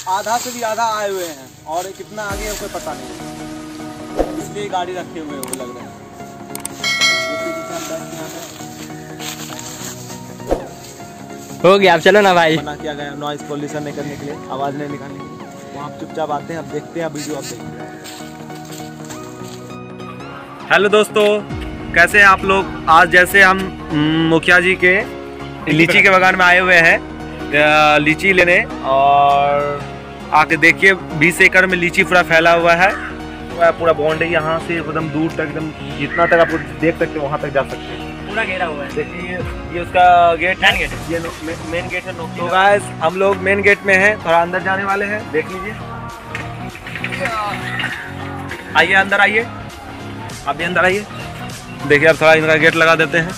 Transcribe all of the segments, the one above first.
आधा से भी आधा आए हुए हैं और कितना आगे है कोई पता नहीं, इसलिए गाड़ी रखे हुए वो लग रहे हैं। हो गया, अब चलो ना भाई। मना किया गया नॉइस पॉल्यूशन नहीं करने के लिए, आवाज़ नहीं निकालने के लिए। वहाँ आप चुपचाप आते हैं, अब देखते हैं वीडियो, आप देखते हैं। हेलो दोस्तों, कैसे हैं आप लोग। आज जैसे हम मुखिया जी के लीची के बागान में आए हुए हैं लीची लेने, और आके देखिए 20 एकड़ में लीची पूरा फैला हुआ है। पूरा बॉन्ड है, यहाँ से एकदम दूर तक, एकदम जितना तक आप देख सकते हो वहाँ तक जा सकते हैं। पूरा घेरा हुआ है। देखिए ये उसका गेट है, ये मेन गेट है। तो गाइस हम लोग मेन गेट में हैं, थोड़ा अंदर जाने वाले हैं, देख लीजिए। आइए अंदर आइए, आप भी अंदर आइए। देखिए अब थोड़ा इनका गेट लगा देते हैं।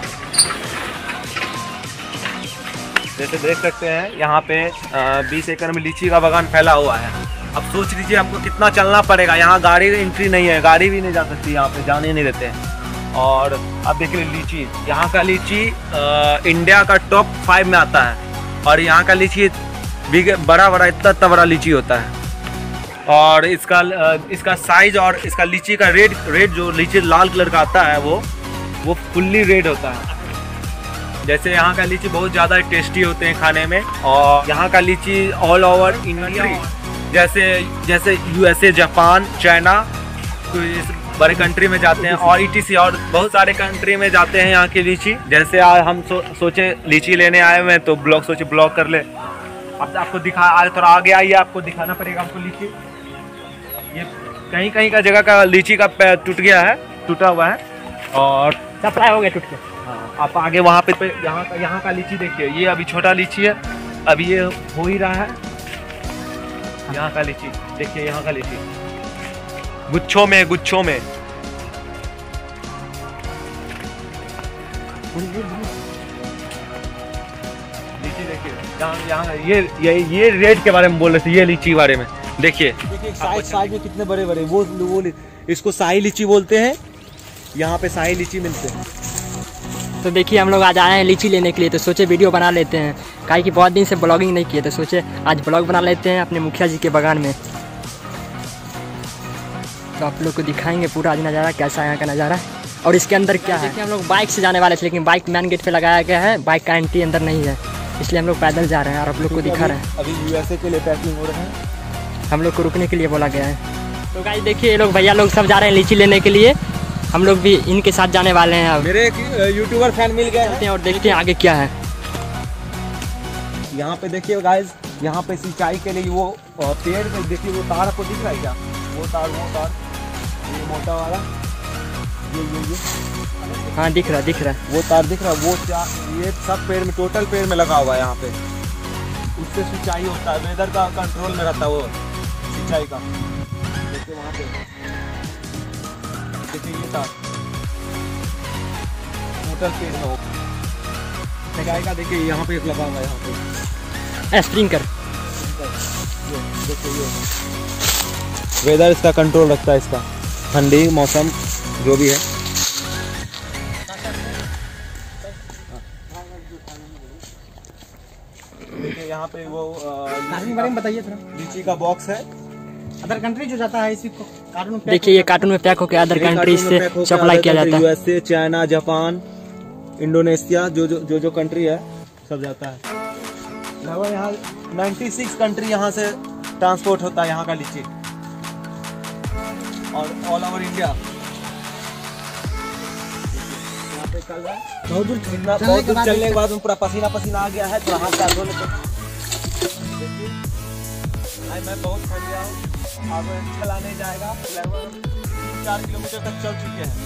जैसे देख सकते हैं यहाँ पे 20 एकड़ में लीची का बागान फैला हुआ है। अब सोच लीजिए हमको कितना चलना पड़ेगा। यहाँ गाड़ी एंट्री नहीं है, गाड़ी भी नहीं जा सकती, यहाँ पे जाने नहीं देते हैं। और अब देखिए लीची, यहाँ का लीची इंडिया का टॉप 5 में आता है। और यहाँ का लीची बड़ा इतना बड़ा लीची होता है। और इसका साइज और इसका लीची का रेड जो लीची लाल कलर का आता है वो फुल्ली रेड होता है। जैसे यहाँ का लीची बहुत ज़्यादा टेस्टी होते हैं खाने में। और यहाँ का लीची ऑल ओवर इंडिया, जैसे USA, जापान, चाइना, तो इस बड़े कंट्री में जाते हैं। और ETC और बहुत सारे कंट्री में जाते हैं यहाँ की लीची। जैसे आज हम सोचे लीची लेने आए हुए हैं तो ब्लॉग कर ले। अब आपको आज थोड़ा आगे आइए, आपको दिखाना पड़ेगा हमको लीची। ये कहीं का जगह का लीची का टूटा हुआ है और सप्लाई हो गया टूट के। हाँ, आप आगे वहाँ पे यहाँ का लीची देखिए। ये अभी छोटा लीची है, अभी ये हो ही रहा है। यहाँ का लीची देखिए, यहाँ का लीची गुच्छों में लीची देखिए। यहाँ ये रेट के बारे में बोल रहे थे, ये लीची बारे में देखिए साइज में कितने बड़े वो इसको शाही लीची बोलते हैं। यहाँ पे शाही लीची मिलते हैं। तो देखिए हम लोग आज आए हैं लीची लेने के लिए, तो सोचे वीडियो बना लेते हैं। काहे कि बहुत दिन से ब्लॉगिंग नहीं किए, तो सोचे आज ब्लॉग बना लेते हैं अपने मुखिया जी के बागान में। तो आप लोग को दिखाएंगे पूरा आज नज़ारा, कैसा है यहाँ का नज़ारा और इसके अंदर क्या है। देखिए हम लोग बाइक से जाने वाले थे, लेकिन बाइक मेन गेट पे लगाया गया है, बाइक का एंट्री अंदर नहीं है, इसलिए हम लोग पैदल जा रहे हैं और आप लोग को दिखा रहे हैं। अभी USA के लिए पैकिंग हो रहे हैं, हम लोग को रुकने के लिए बोला गया है। तो गाइस देखिए ये लोग भैया लोग सब जा रहे हैं लीची लेने के लिए, हम लोग भी इनके साथ जाने वाले हैं। अब मेरे एक यूट्यूबर फैन मिल गए हैं और देखते हैं आगे क्या है। यहाँ पे देखिए गाइस, यहाँ पे सिंचाई के लिए वो पेड़ में देखिए वो तार आपको दिख रहा है क्या? वो तार ये मोटा वाला ये हाँ दिख रहा है वो तार दिख रहा है। वो ये सब पेड़ में, टोटल पेड़ में लगा हुआ है यहाँ पे। उससे सिंचाई होता है, वेदर का कंट्रोल में रहता है वो सिंचाई का। देखिए वहाँ पे देखिए ये तार टोटल पेड़ में हो सिंचाई का। देखिए यहाँ पे एक लगा हुआ है, यहाँ पे स्प्रिंकलर। देखिए वेदर इसका कंट्रोल रखता है, इसका ठंडी मौसम जो भी है। देखिए यहाँ पे वो बताइए थोड़ा। लीची का बॉक्स है, अदर कंट्री जो जाता है इसी को कार्टून में। देखिए ये कार्टून में पैक होकर अदर कंट्री से सप्लाई किया जाता है। USA, चाइना, जापान, इंडोनेशिया, जो कंट्री है सब जाता है। लगभग यहाँ 96 कंट्री यहाँ से ट्रांसपोर्ट होता है यहाँ का लीची, और ऑल ओवर इंडिया। यहाँ पे कल बहुत दूर चलने के बाद पूरा पसीना आ गया है, थोड़ा हाथ पैर धोने को। देखिए मैं बहुत थक गया हूँ, अब चलाने जाएगा लगभग 3-4 किलोमीटर तक चल चुके हैं।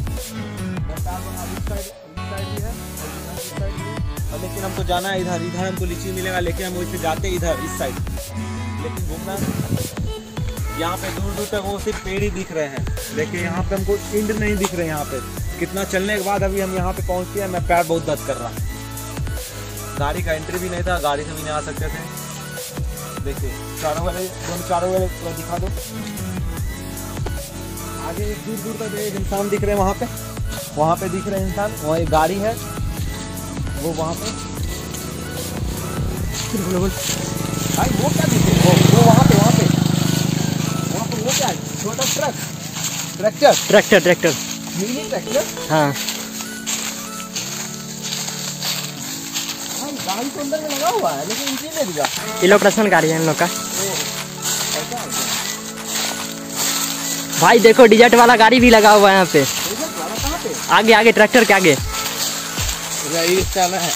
लेकिन हमको जाना है इधर हमको लीची मिलेगा, लेकिन हम वैसे जाते इधर इस साइड, लेकिन घूमना यहाँ पे दूर तक वो सिर्फ पेड़ ही दिख रहे हैं। देखिए यहाँ पे हमको इंड नहीं दिख रहे। यहाँ पे कितना चलने के बाद अभी हम यहाँ पे पहुँच गए, मैं पैर बहुत दर्द कर रहा। गाड़ी का एंट्री भी नहीं था, गाड़ी से भी नहीं आ सकते थे। देखिए चारों वाले पूरा दिखा दो। आगे दूर तक एक इंसान दिख रहे हैं, वहाँ पे दिख रहे हैं इंसान, वहाँ एक गाड़ी है वो वहाँ पे। भाई वो क्या दिखे? वो छोटा truck, tractor, tractor tractor mini tractor. हाँ गाड़ी तो अंदर में लगा हुआ है लेकिन एंट्री नहीं दिया। ये लोग पर्सनल गाड़ी है इन लोग का। भाई देखो डिजर्ट वाला गाड़ी भी लगा हुआ है यहाँ पे, कहाँ पे? आगे आगे ट्रैक्टर के आगे। रईस चला है।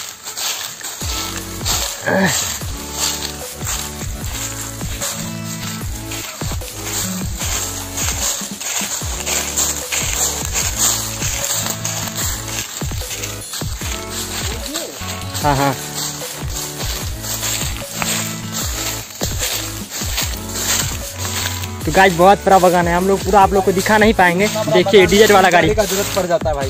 हाँ हाँ तो गाइस बहुत बड़ा बागान है, हम लोग पूरा आप लोग को दिखा नहीं पाएंगे। देखिए डिजर्ट वाला गाड़ी का जरूरत पड़ जाता है भाई।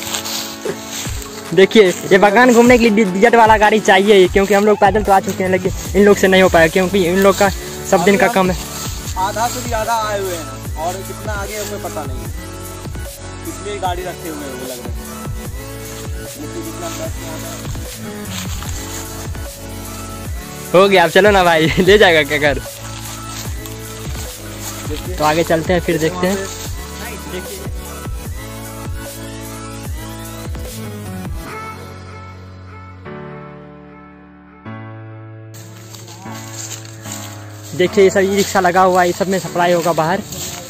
देखिए ये बागान घूमने के लिए डिजर्ट वाला गाड़ी चाहिए ही, क्योंकि हम लोग पैदल तो आ चुके हैं लेकिन इन लोग से नहीं हो पाया, क्योंकि इन लोग का सब दिन का कम है। आधा से भी आधा आए हुए हैं और कितना आगे है हमें पता नहीं है, इसलिए गाड़ी रखे हुए हैं लग रहा है। हो गया अब चलो ना भाई ले जाएगा क्या घर। तो आगे चलते हैं फिर देखते हैं। देखिए ये सब ई रिक्शा लगा हुआ है, ये सब में सप्लाई होगा बाहर।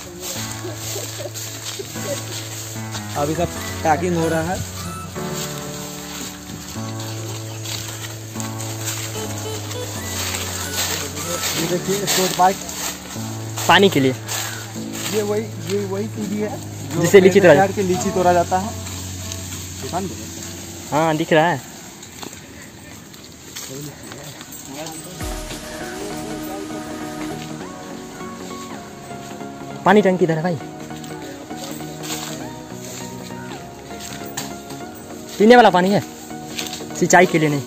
अभी सब पैकिंग हो रहा है। ये देखिए स्पोर्ट बाइक पानी के लिए, ये वही सीढ़ी है जिसे लीची तोड़ा के लीची तोड़ा जाता है। हाँ दिख रहा है। पानी टंकी इधर है भाई, पीने वाला पानी है, सिंचाई के लिए नहीं।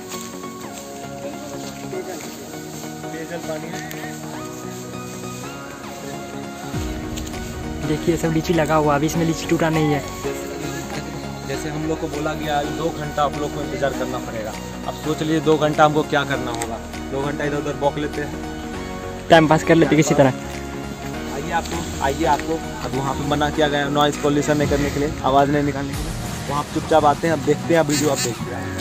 देखिए सब लीची लगा हुआ, अभी इसमें लीची टूटा नहीं है। जैसे हम लोग को बोला गया 2 घंटा आप लोग को इंतजार करना पड़ेगा। अब सोच लीजिए 2 घंटा हमको क्या करना होगा। 2 घंटा इधर उधर बौक लेते हैं, टाइम पास कर लेते किसी तरह। आइए आपको अब वहाँ पे मना किया गया नॉइज़ पॉल्यूशन नहीं करने के लिए, आवाज़ नहीं निकालने के लिए। वहाँ आप चुपचाप आते हैं। अब देखते हैं वीडियो, आप देखते हैं।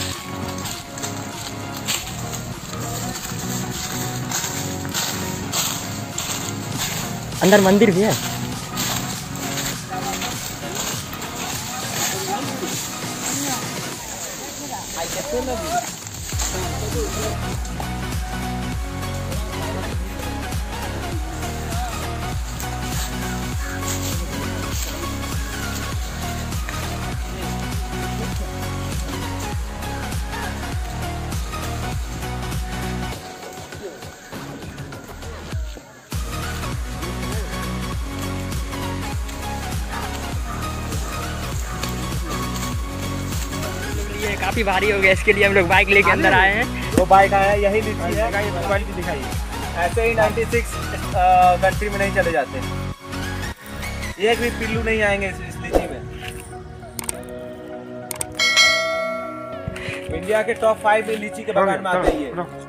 अंदर मंदिर भी है। ये काफी भारी हो गया, इसके लिए हम लोग बाइक लेके अंदर आए हैं। वो बाइक आया, यही लीची है, क्वालिटी दिखाइए। ऐसे ही 96 कंट्री में नहीं चले जाते, एक भी पिल्लू नहीं आएंगे इस लीची में। इंडिया के टॉप 5 में लीची के बागान में आते ही है।